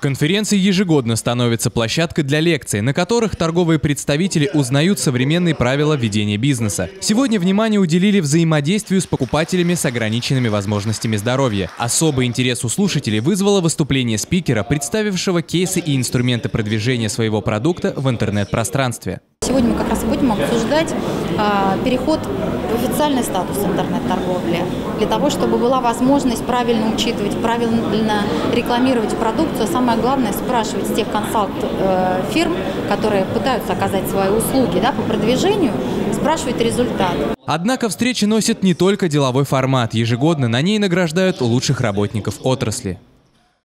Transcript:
Конференции ежегодно становятся площадкой для лекций, на которых торговые представители узнают современные правила ведения бизнеса. Сегодня внимание уделили взаимодействию с покупателями с ограниченными возможностями здоровья. Особый интерес у слушателей вызвало выступление спикера, представившего кейсы и инструменты продвижения своего продукта в интернет-пространстве. Сегодня мы как раз будем обсуждать переход в официальный статус интернет-торговли, для того, чтобы была возможность правильно учитывать, правильно рекламировать продукцию. Самое главное – спрашивать с тех консалт-фирм, которые пытаются оказать свои услуги по продвижению, спрашивать результат. Однако встреча носит не только деловой формат. Ежегодно на ней награждают лучших работников отрасли.